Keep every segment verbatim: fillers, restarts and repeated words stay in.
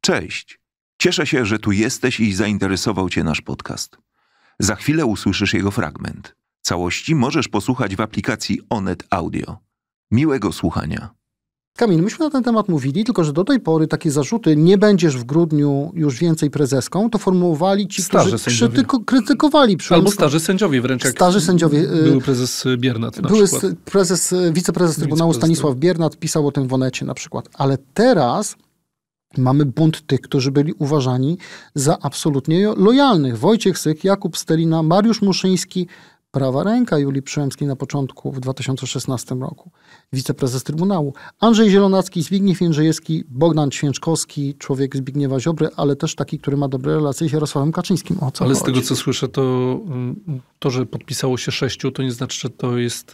Cześć! Cieszę się, że tu jesteś i zainteresował Cię nasz podcast. Za chwilę usłyszysz jego fragment. Całości możesz posłuchać w aplikacji Onet Audio. Miłego słuchania. Kamil, myśmy na ten temat mówili, tylko że do tej pory takie zarzuty, nie będziesz w grudniu już więcej prezeską, to formułowali ci, starzy którzy krytyko- krytykowali Przyłębską. Albo starzy sędziowie wręcz. Jak starzy sędziowie. Były prezes Biernat na były przykład. Prezes, wiceprezes Trybunału Stanisław Biernat pisał o tym w Onecie na przykład. Ale teraz mamy bunt tych, którzy byli uważani za absolutnie lojalnych. Wojciech Syk, Jakub Stelina, Mariusz Muszyński, prawa ręka Julii Przyłębskiej na początku w dwa tysiące szesnastym roku. Wiceprezes Trybunału. Andrzej Zielonacki, Zbigniew Jędrzejewski, Bogdan Święczkowski, człowiek Zbigniewa Ziobry, ale też taki, który ma dobre relacje z Jarosławem Kaczyńskim. O co ale chodzi? z tego, co słyszę, to to, że podpisało się sześciu, to nie znaczy, że to jest,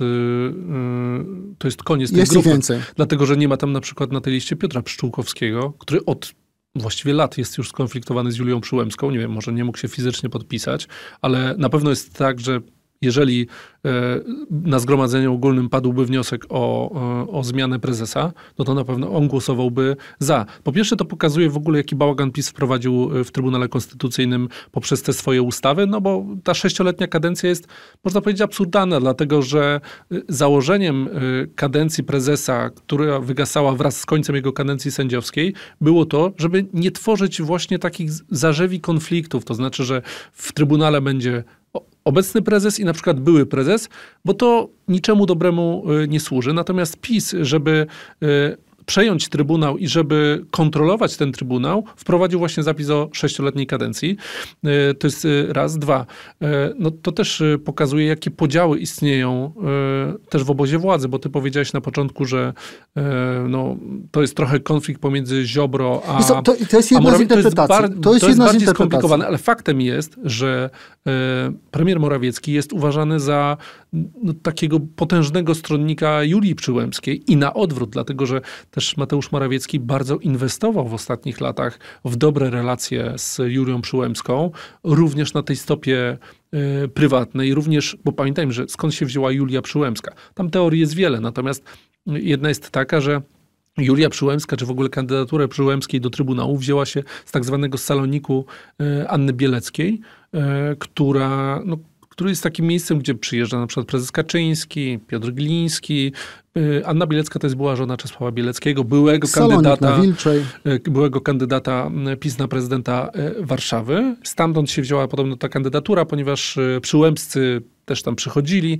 to jest koniec tej jest grupy. Jest więcej. Dlatego, że nie ma tam na przykład na tej liście Piotra Pszczółkowskiego, który od właściwie lat jest już skonfliktowany z Julią Przyłębską. Nie wiem, może nie mógł się fizycznie podpisać, ale na pewno jest tak, że jeżeli na zgromadzeniu ogólnym padłby wniosek o, o zmianę prezesa, no to na pewno on głosowałby za. Po pierwsze, to pokazuje w ogóle, jaki bałagan PiS wprowadził w Trybunale Konstytucyjnym poprzez te swoje ustawy, no bo ta sześcioletnia kadencja jest, można powiedzieć, absurdalna, dlatego że założeniem kadencji prezesa, która wygasała wraz z końcem jego kadencji sędziowskiej, było to, żeby nie tworzyć właśnie takich zarzewi konfliktów. To znaczy, że w Trybunale będzie obecny prezes i na przykład były prezes, bo to niczemu dobremu nie służy. Natomiast PiS, żeby przejąć Trybunał i żeby kontrolować ten Trybunał, wprowadził właśnie zapis o sześcioletniej kadencji. To jest raz. Dwa. No to też pokazuje, jakie podziały istnieją też w obozie władzy, bo ty powiedziałeś na początku, że no, to jest trochę konflikt pomiędzy Ziobro a... To, to, to jest jedna z interpretacji. To jest, bar, to jest, to jest bardziej z skomplikowane, ale faktem jest, że premier Morawiecki jest uważany za no, takiego potężnego stronnika Julii Przyłębskiej i na odwrót, dlatego że też Mateusz Morawiecki bardzo inwestował w ostatnich latach w dobre relacje z Julią Przyłębską, również na tej stopie y, prywatnej, również, bo pamiętajmy, że skąd się wzięła Julia Przyłębska. Tam teorii jest wiele, natomiast jedna jest taka, że Julia Przyłębska, czy w ogóle kandydaturę Przyłębskiej do Trybunału wzięła się z tak zwanego saloniku y, Anny Bieleckiej, y, która... No, który jest takim miejscem, gdzie przyjeżdża na przykład prezes Kaczyński, Piotr Gliński. Anna Bielecka to jest była żona Czesława Bieleckiego, byłego kandydata, byłego kandydata PiS na prezydenta Warszawy. Stamtąd się wzięła podobno ta kandydatura, ponieważ Przyłębscy też tam przychodzili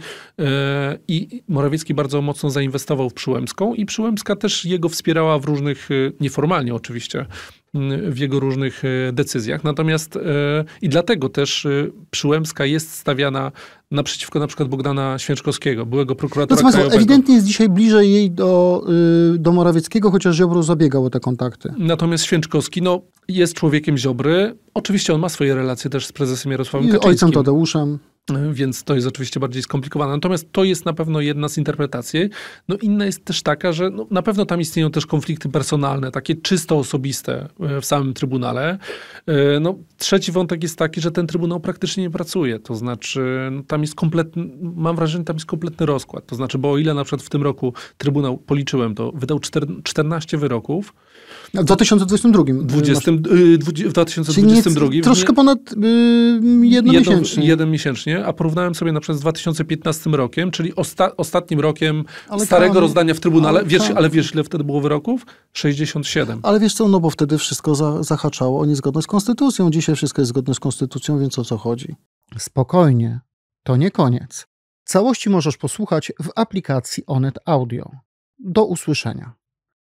i Morawiecki bardzo mocno zainwestował w Przyłębską i Przyłębska też jego wspierała w różnych, nieformalnie oczywiście, w jego różnych decyzjach. Natomiast i dlatego też Przyłębska jest stawiana naprzeciwko na przykład Bogdana Święczkowskiego, byłego prokuratora no, krajowego. Ewidentnie jest dzisiaj bliżej jej do, do Morawieckiego, chociaż Ziobro zabiegał o te kontakty. Natomiast Święczkowski no, jest człowiekiem Ziobry. Oczywiście on ma swoje relacje też z prezesem Jarosławem I Kaczyńskim. ojcem Tadeuszem. Więc to jest oczywiście bardziej skomplikowane. Natomiast to jest na pewno jedna z interpretacji. No inna jest też taka, że no, na pewno tam istnieją też konflikty personalne, takie czysto osobiste w samym Trybunale. No, trzeci wątek jest taki, że ten Trybunał praktycznie nie pracuje. To znaczy, no, tam jest kompletny, mam wrażenie, tam jest kompletny rozkład. To znaczy, bo o ile na przykład w tym roku Trybunał, policzyłem to, wydał czternaście wyroków. W dwa tysiące dwudziestym drugim. dwudziestym, w dwa tysiące dwudziestym drugim. Troszkę ponad yy, jedno jedno, miesięcznie. Jeden miesięcznie, a porównałem sobie na przykład z dwa tysiące piętnastym rokiem, czyli osta- ostatnim rokiem ale starego tam, rozdania w Trybunale. Ale, wiesz, ale wiesz, ile wtedy było wyroków? sześćdziesiąt siedem. Ale wiesz co, no bo wtedy wszystko za, zahaczało o niezgodność z konstytucją. Dzisiaj wszystko jest zgodne z konstytucją, więc o co chodzi? Spokojnie, to nie koniec. Całości możesz posłuchać w aplikacji Onet Audio. Do usłyszenia.